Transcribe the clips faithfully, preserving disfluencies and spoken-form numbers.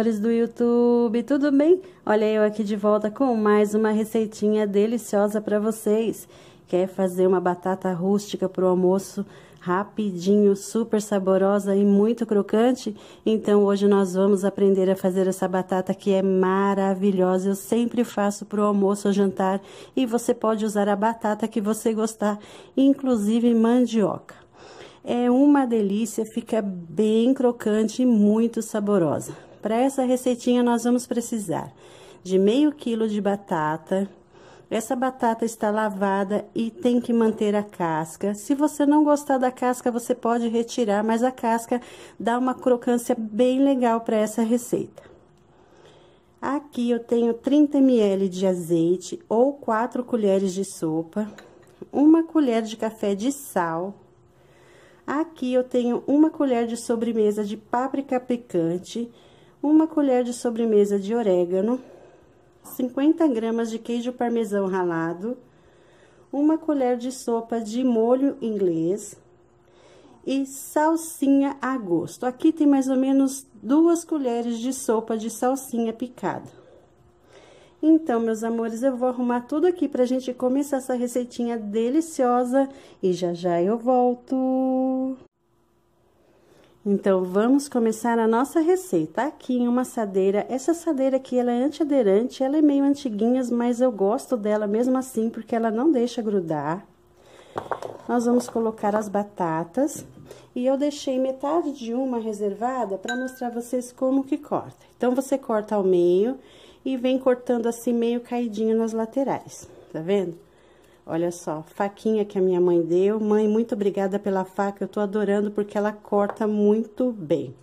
amores do YouTube, tudo bem? Olha eu aqui de volta com mais uma receitinha deliciosa para vocês. Quer fazer uma batata rústica para o almoço rapidinho, super saborosa e muito crocante? Então hoje nós vamos aprender a fazer essa batata que é maravilhosa. Eu sempre faço para o almoço ou jantar e você pode usar a batata que você gostar, inclusive mandioca. É uma delícia, fica bem crocante e muito saborosa. Para essa receitinha nós vamos precisar de meio quilo de batata. Essa batata está lavada e tem que manter a casca. Se você não gostar da casca, você pode retirar, mas a casca dá uma crocância bem legal para essa receita. Aqui eu tenho trinta mililitros de azeite ou quatro colheres de sopa, uma colher de café de sal. Aqui eu tenho uma colher de sobremesa de páprica picante, uma colher de sobremesa de orégano, cinquenta gramas de queijo parmesão ralado, uma colher de sopa de molho inglês e salsinha a gosto. Aqui tem mais ou menos duas colheres de sopa de salsinha picada. Então, meus amores, eu vou arrumar tudo aqui pra gente começar essa receitinha deliciosa e já já eu volto. Então, vamos começar a nossa receita. Aqui em uma assadeira, essa assadeira aqui, ela é antiaderente, ela é meio antiguinha, mas eu gosto dela mesmo assim, porque ela não deixa grudar. Nós vamos colocar as batatas e eu deixei metade de uma reservada para mostrar a vocês como que corta. Então, você corta ao meio e vem cortando assim meio caidinho nas laterais, tá vendo? Olha só, faquinha que a minha mãe deu. Mãe, muito obrigada pela faca, eu tô adorando porque ela corta muito bem.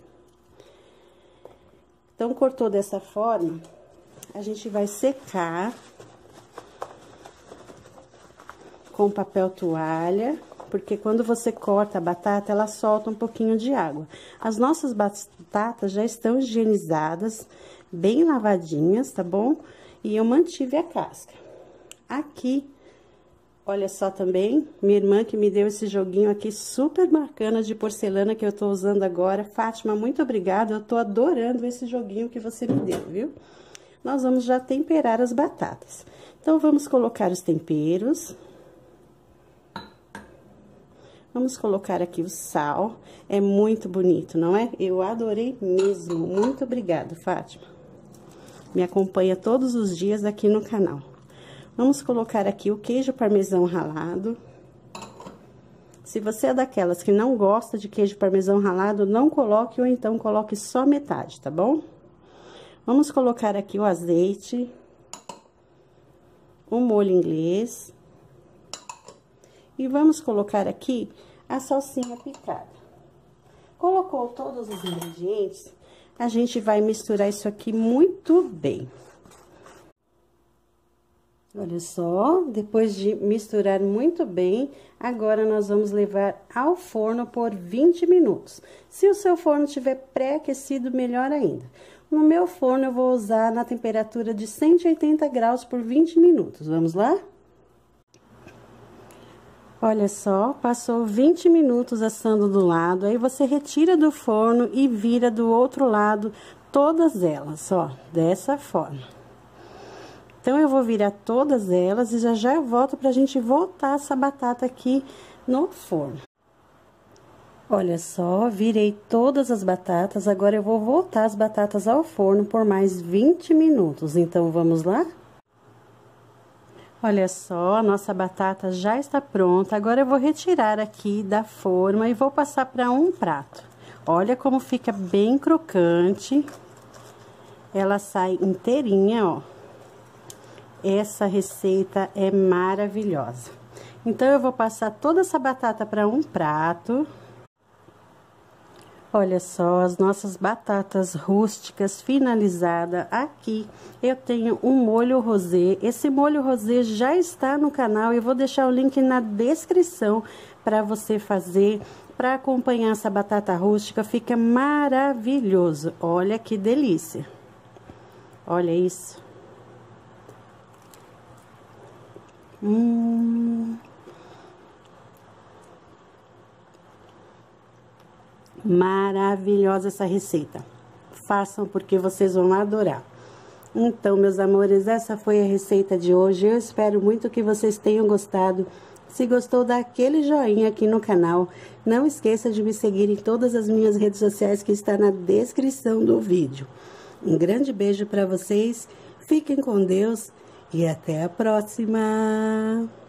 Então, cortou dessa forma, a gente vai secar com papel toalha, porque quando você corta a batata, ela solta um pouquinho de água. As nossas batatas já estão higienizadas, bem lavadinhas, tá bom? E eu mantive a casca. Aqui, olha só também, minha irmã que me deu esse joguinho aqui super bacana de porcelana que eu tô usando agora. Fátima, muito obrigada, eu tô adorando esse joguinho que você me deu, viu? Nós vamos já temperar as batatas. Então, vamos colocar os temperos. Vamos colocar aqui o sal, é muito bonito, não é? Eu adorei mesmo, muito obrigada, Fátima. Me acompanha todos os dias aqui no canal. Vamos colocar aqui o queijo parmesão ralado. Se você é daquelas que não gosta de queijo parmesão ralado, não coloque ou então coloque só metade, tá bom? Vamos colocar aqui o azeite, o molho inglês. E vamos colocar aqui a salsinha picada. Colocou todos os ingredientes, a gente vai misturar isso aqui muito bem. Olha só, depois de misturar muito bem, agora nós vamos levar ao forno por vinte minutos. Se o seu forno estiver pré-aquecido, melhor ainda. No meu forno eu vou usar na temperatura de cento e oitenta graus por vinte minutos. Vamos lá? Olha só, passou vinte minutos assando do lado, aí você retira do forno e vira do outro lado todas elas, ó, dessa forma. Então, eu vou virar todas elas e já já eu volto pra gente voltar essa batata aqui no forno. Olha só, virei todas as batatas, agora eu vou voltar as batatas ao forno por mais vinte minutos, então vamos lá? Olha só, a nossa batata já está pronta. Agora eu vou retirar aqui da forma e vou passar para um prato. Olha como fica bem crocante. Ela sai inteirinha, ó. Essa receita é maravilhosa. Então, eu vou passar toda essa batata para um prato. Olha só, as nossas batatas rústicas finalizadas. Aqui eu tenho um molho rosé. Esse molho rosé já está no canal. Eu vou deixar o link na descrição para você fazer, para acompanhar essa batata rústica. Fica maravilhoso. Olha que delícia. Olha isso. Hum... Maravilhosa essa receita. façam porque vocês vão adorar. Então, meus amores, essa foi a receita de hoje. Eu espero muito que vocês tenham gostado. Se gostou, dá aquele joinha aqui no canal. Não esqueça de me seguir em todas as minhas redes sociais que está na descrição do vídeo. Um grande beijo para vocês. Fiquem com Deus e até a próxima!